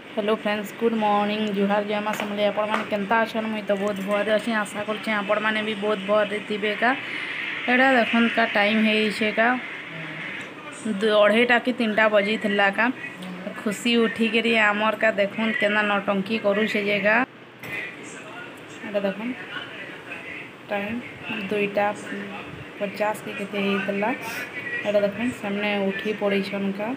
Hello friends, good morning. जुहार जयमा समले आपण मैंने केनता अच्छन। मुई तो बहुत भर अच्छी, आशा कर आपण मैंने भी बहुत भर थे का। एटा देखन का टाइम है का 2:30 कि 3टा बजी थिला का। खुशी उठिक आमर का देखन केना नौटंकी करूछे जेगा। एटा देखन टाइम 2:50 के केते हेतला। एटा देखन सामने उठी पड़ी छन का।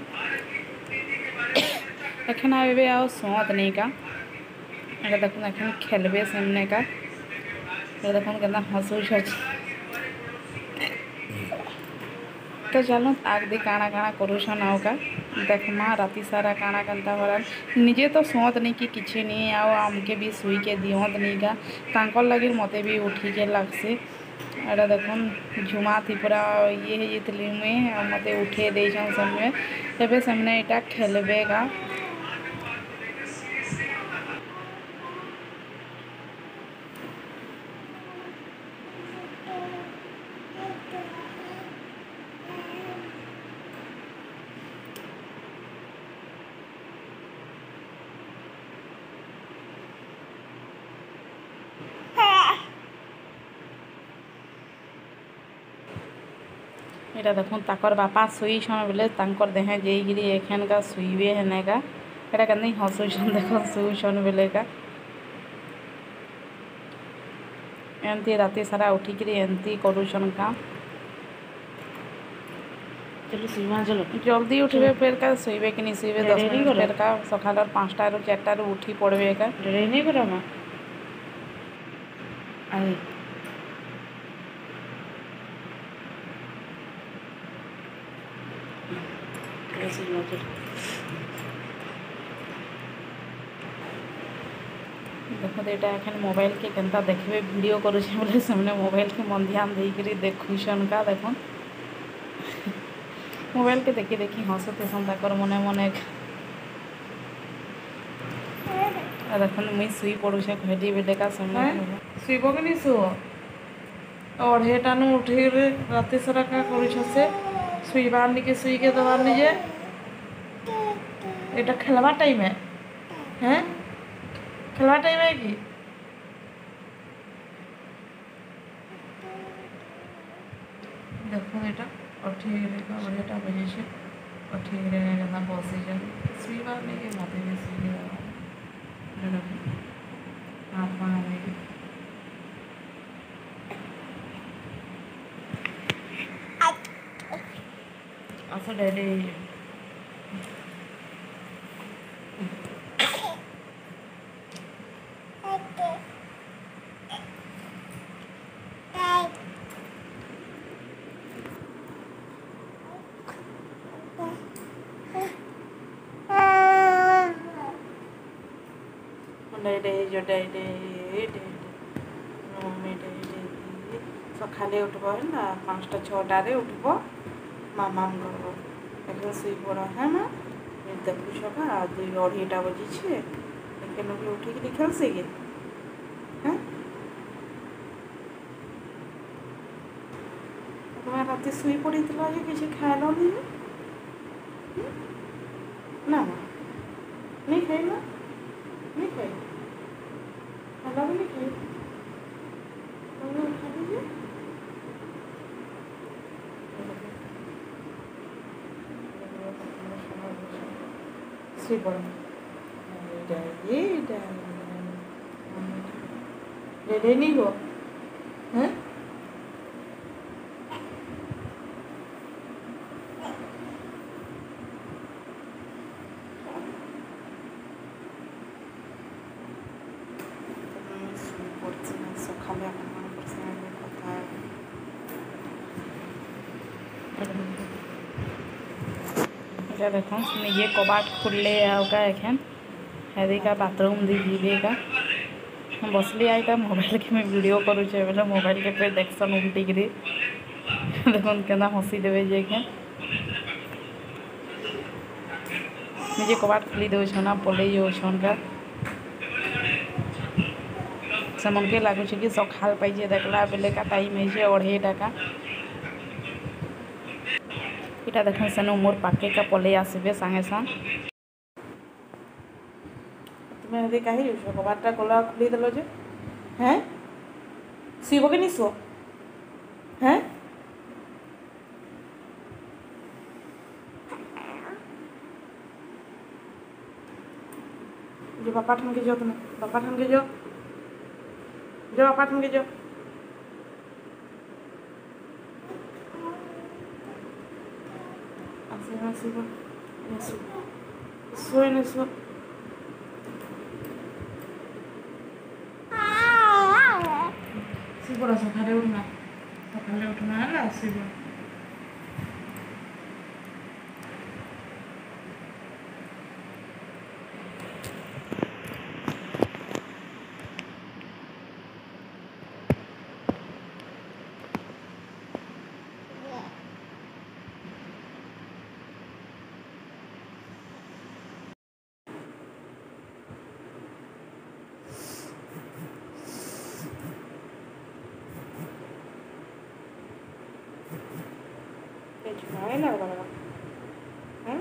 एखन आबे आओ सोत नहीं का। एटा देखन एखन खेलबे सामने का। एटा देखन केना हंसुछ अछि। तो चलो आग दी काଣା काଣା करूछन आउ का देखमा राति सारा काଣା कंता होरान। निजे तो सोत नहीं कि किछि नहीं आओ आमके भी सुई के दिहत नहीं का। तांकर लगे मते भी उठी के लागसे। एटा देखन झुमा थी पूरा ये है जेतली में मते उठे देछन समय। एबे सामने एटा खेलबे का। एटा देखुन ताकर बापा सुईछन बोले तांकर देहे जेगिरी एखन का सुईबे हेने का। एटा कन्नी हंसुछन देखो सुईछन बोले का। एंती राति सारा उठिकरी एंती करूछन का। चलो सीमा चलो जल्दी उठबे फिर का सुईबे कि नहीं सुईबे 10 नहीं मिनट करो। फिर का सकाल 5टा रु 4टा रु उठी पड़बे का। डरे नहीं करो माँ अरे चलो सीमा चलो देखो एटा एखन मोबाइल के केनता देखबे वीडियो करूछे बोले सामने मोबाइल के मन ध्यान देकरी देखुछन का। देखो मोबाइल के देखी देखी हंसते सन ताकर मने मने। देखन मुई सुई पड़ुछे कहली बेले का समय सुईब कि नहीं सुओ 2:30 नु उठी राति सारा का करूछ से सुईबार निके सुई के दबार निजे। एटा खेलवा टाइम है हैं खेलवा टाइम है कि देखो एटा 2:30 बजे छे 2:30 केना बसे जन सुईबार निके माते में सुई दबार हाथ में असो डैडी डैडी मम्मी डैडी सकाले उठब है 5टा 6टारे उठब मामाम करब एखन सुई पड़ है माँ देखुछ का 2:30 बजी छे एखन भी उठिक खेल से गे हाँ तुम्हें राति सुई पड़ी किसी खाएल नहीं ना माँ नहीं खाई ना नहीं खाई खाला भी नहीं खाई उठा दीजिए सुई पड़ डैडी नहीं हो हैं सकाले आपनकर संगे कथा एटा देखो निजे कबाट खुलले आउका एखन हेदी का बाथरूम दी जीवे का बसली आई था मोबाइल के मैं वीडियो करूचे बोले मोबाइल के पे देखसन उल्टी गिरी देखन केना हंसी देवे जे के निजे कबाट खुली देव छना पले जो छन का समन के लागू कि सकाल पाइजे देखला बेले का टाइम है 2:30 का। इटा देखन सेनु मोर पाके का पले आसबे संगे संग मेहंदी कहीं जाऊँ कबाटा गला खुलीदेल जे हैं शुब कि नहीं शुभ हैं जो बापा ठान के जाओ तुम बापा ठान के जाओ जो बापा ठान के जाओ सोई नहीं सो बड़ा सकाले उठना है ना शिव छुड़ाए ना बाबा हैं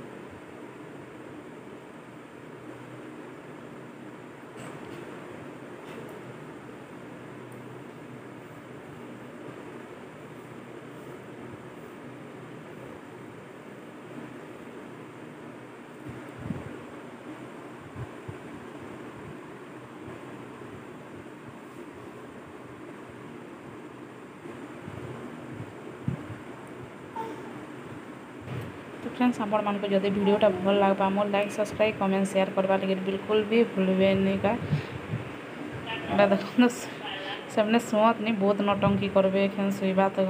तो फ्रेंड्स आपण मान को जदि वीडियोटा भल लगवा मोर लाइक सब्सक्राइब कमेंट शेयर करवा लगे बिल्कुल भी भूलबे नहीं का एटा देखो सबने सुत नहीं बहुत नौटंकी करबे एखन शुवा तो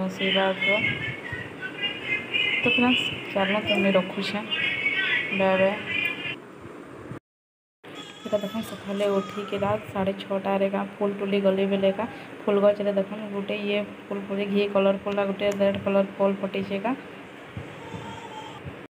फ्रेंड्स चलो तुमने रखुछे बाय बाय এটা দেখুন সকালে উঠিকি রাত 6:30 রে ফুল তুলি গলি বেলে ফুল গছরে দেখুন গোটে ইয়ে ফুল ঘি কলরফুল গোটে রেড কলর ফুল ফটিছে